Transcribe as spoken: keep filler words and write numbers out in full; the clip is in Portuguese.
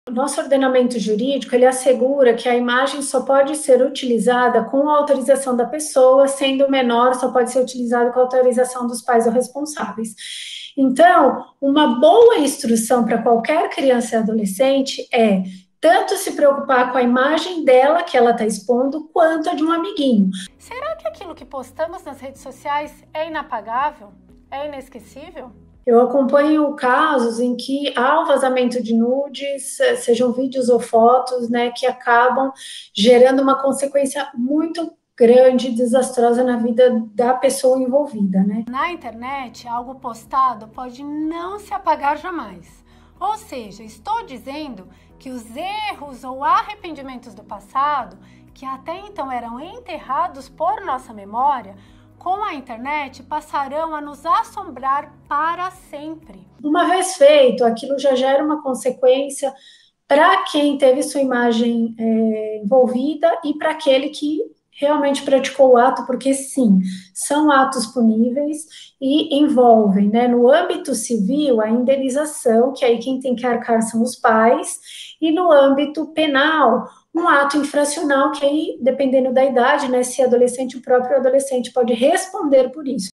O nosso ordenamento jurídico, ele assegura que a imagem só pode ser utilizada com a autorização da pessoa, sendo menor, só pode ser utilizado com a autorização dos pais ou responsáveis. Então, uma boa instrução para qualquer criança e adolescente é tanto se preocupar com a imagem dela, que ela está expondo, quanto a de um amiguinho. Será que aquilo que postamos nas redes sociais é inapagável? É inesquecível? Eu acompanho casos em que há o vazamento de nudes, sejam vídeos ou fotos, né, que acabam gerando uma consequência muito grande e desastrosa na vida da pessoa envolvida, né? Na internet, algo postado pode não se apagar jamais. Ou seja, estou dizendo que os erros ou arrependimentos do passado, que até então eram enterrados por nossa memória, com a internet passarão a nos assombrar para sempre. Uma vez feito, aquilo já gera uma consequência para quem teve sua imagem é, envolvida e para aquele que realmente praticou o ato, porque sim, são atos puníveis e envolvem, né, no âmbito civil, a indenização, que aí quem tem que arcar são os pais, e no âmbito penal, um ato infracional, que aí, dependendo da idade, né, se é adolescente, o próprio adolescente pode responder por isso.